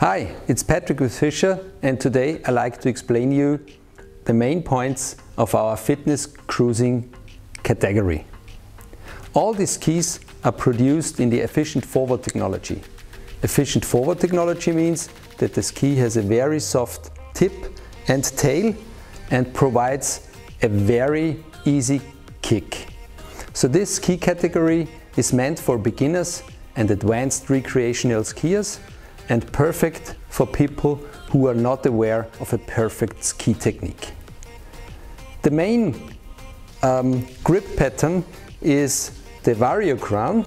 Hi, it's Patrick with Fischer, and today I like to explain you the main points of our fitness cruising category. All these skis are produced in the Efficient Forward technology. Efficient Forward technology means that the ski has a very soft tip and tail and provides a very easy kick. So this ski category is meant for beginners and advanced recreational skiers and perfect for people who are not aware of a perfect ski technique. The main grip pattern is the Vario crown.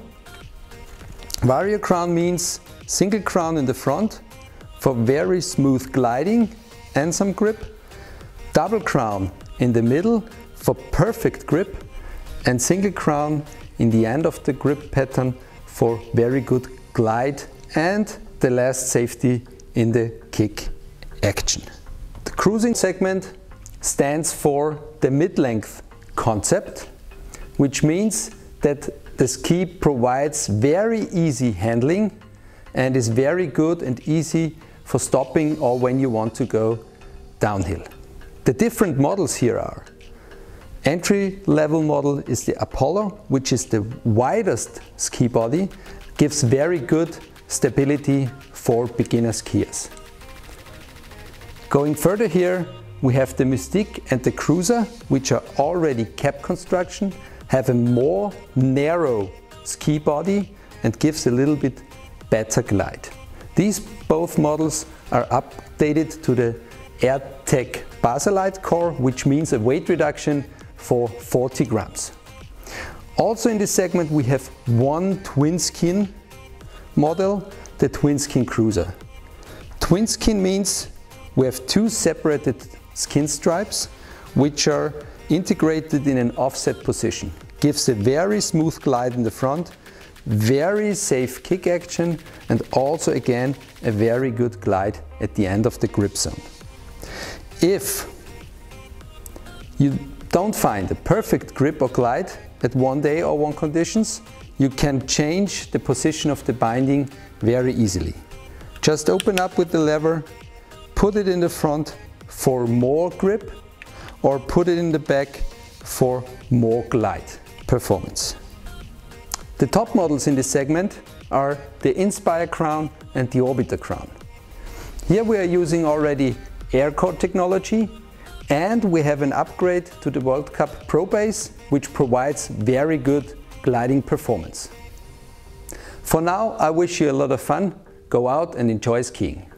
Vario crown means single crown in the front for very smooth gliding and some grip, double crown in the middle for perfect grip, and single crown in the end of the grip pattern for very good glide and the last safety in the kick action. The cruising segment stands for the mid-length concept, which means that the ski provides very easy handling and is very good and easy for stopping or when you want to go downhill. The different models here are: entry-level model is the Apollo, which is the widest ski body, gives very good stability for beginner skiers. Going further here, we have the Mystique and the Cruiser, which are already cap construction, have a more narrow ski body and gives a little bit better glide. These both models are updated to the AirTech Basalite core, which means a weight reduction for 40 grams. Also in this segment we have one twin skin model, the Twin Skin Cruiser. Twin skin means we have two separated skin stripes which are integrated in an offset position. Gives a very smooth glide in the front, very safe kick action, and also again a very good glide at the end of the grip zone. If you don't find a perfect grip or glide at one day or one conditions, you can change the position of the binding very easily. Just open up with the lever, put it in the front for more grip, or put it in the back for more glide performance. The top models in this segment are the Inspire crown and the Orbiter crown. Here we are using already AirCore technology, and we have an upgrade to the World Cup Pro Base, which provides very good gliding performance. For now, I wish you a lot of fun. Go out and enjoy skiing.